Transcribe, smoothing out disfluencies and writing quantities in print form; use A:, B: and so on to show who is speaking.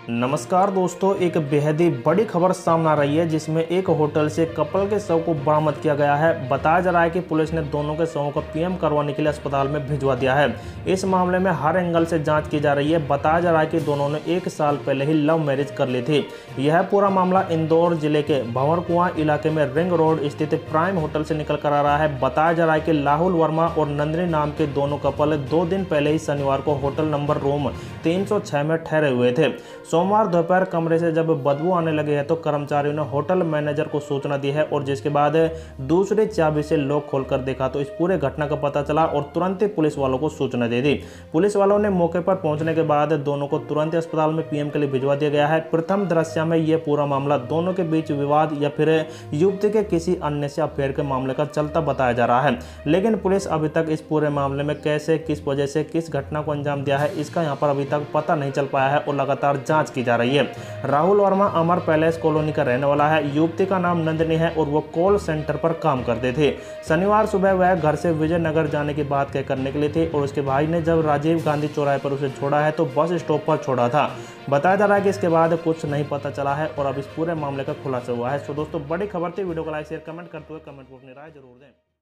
A: नमस्कार दोस्तों, एक बेहद ही बड़ी खबर सामने आ रही है जिसमें एक होटल से कपल के शव को बरामद किया गया है। बताया जा रहा है कि पुलिस ने दोनों के शवों को पीएम करवाने के लिए अस्पताल में भिजवा दिया है। इस मामले में हर एंगल से जांच की जा रही है। बताया जा रहा है कि दोनों ने 1 साल पहले ही लव मैरिज कर ली थी। यह पूरा मामला इंदौर जिले के भंवरकुआं इलाके में रिंग रोड स्थित प्राइम होटल से निकल कर आ रहा है। बताया जा रहा है कि राहुल वर्मा और नंदिनी नाम के दोनों कपल 2 दिन पहले ही शनिवार को होटल नंबर रूम 306 में ठहरे हुए थे। सोमवार दोपहर कमरे से जब बदबू आने लगे है तो कर्मचारियों ने होटल मैनेजर को सूचना दी है और जिसके बाद दूसरी चाबी से लॉक खोलकर देखा तो इस पूरे घटना का पता चला और तुरंत ही पुलिस वालों को सूचना दे दी। पुलिस वालों ने मौके पर पहुंचने के बाद दोनों को तुरंत अस्पताल में पीएम के लिए भिजवा दिया गया है। प्रथम दृश्य में यह पूरा मामला दोनों के बीच विवाद या फिर युवती के किसी अन्य से अफेयर के मामले का चलता बताया जा रहा है, लेकिन पुलिस अभी तक इस पूरे मामले में कैसे, किस वजह से, किस घटना को अंजाम दिया है इसका यहाँ पर अभी तक पता नहीं चल पाया है और लगातार जांच की जा रही है। राहुल वर्मा अमर पैलेस कॉलोनी का रहने वाला है। युवती का नाम नंदिनी है और वो कॉल सेंटर पर काम करते थे। शनिवार सुबह वह घर से विजयनगर जाने की बात तय करने के लिए थे और उसके भाई ने जब राजीव गांधी चौराहे पर उसे छोड़ा है तो बस स्टॉप पर छोड़ा था। बताया जा रहा है कि इसके बाद कुछ नहीं पता चला है और अब इस पूरे मामले का खुलासा हुआ है। तो दोस्तों, बड़ी खबर थी। वीडियो को लाइक शेयर कमेंट करते हुए कमेंट में अपनी राय जरूर दें।